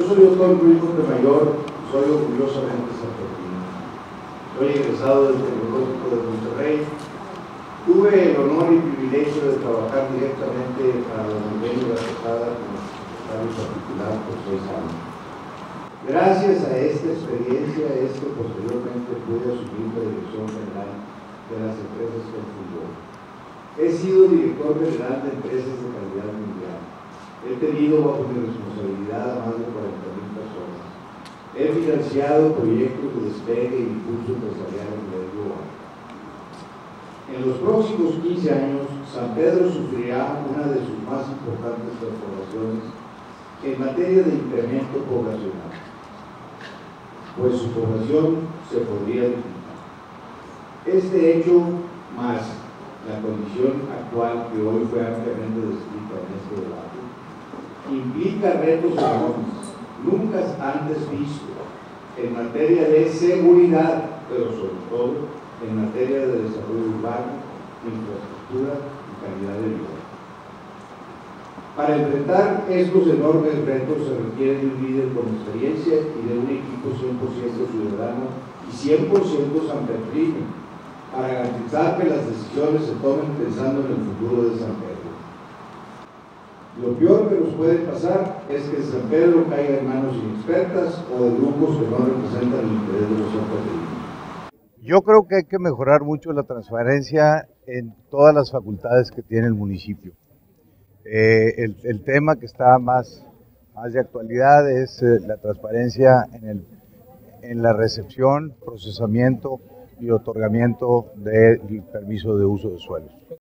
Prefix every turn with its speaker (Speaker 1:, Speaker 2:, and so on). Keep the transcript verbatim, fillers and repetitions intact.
Speaker 1: soy doctor Luis Montemayor, soy orgullosamente sanpetrino. Soy egresado del Tecnológico de Monterrey. Tuve el honor y privilegio de trabajar directamente para la Convenio Garcesada como secretario particular por seis años. Gracias a esta experiencia es que posteriormente pude asumir la dirección general de las empresas que fundó. He sido director general de empresas de calidad mundial. He tenido bajo mi responsabilidad a más de cuarenta mil personas. He financiado proyectos de despegue e impulso empresarial a nivel global. En los próximos quince años, San Pedro sufrirá una de sus más importantes transformaciones en materia de incremento poblacional, pues su población se podría duplicar. Este hecho, más la condición actual que hoy fue ampliamente descrita en este debate, implica retos enormes, nunca antes vistos, en materia de seguridad, pero sobre todo en materia de desarrollo urbano, infraestructura y calidad de vida. Para enfrentar estos enormes retos se requiere de un líder con experiencia y de un equipo cien por ciento ciudadano y cien por ciento sanpetrino, para garantizar que las decisiones se tomen pensando en el futuro de San Pedro. Lo peor que nos puede pasar es que San Pedro caiga en manos inexpertas o de grupos que no representan el interés de los sanpetrinos.
Speaker 2: Yo creo que hay que mejorar mucho la transparencia en todas las facultades que tiene el municipio. Eh, el, el tema que está más, más de actualidad es eh, la transparencia en, el, en la recepción, procesamiento y otorgamiento del permiso de uso de suelos.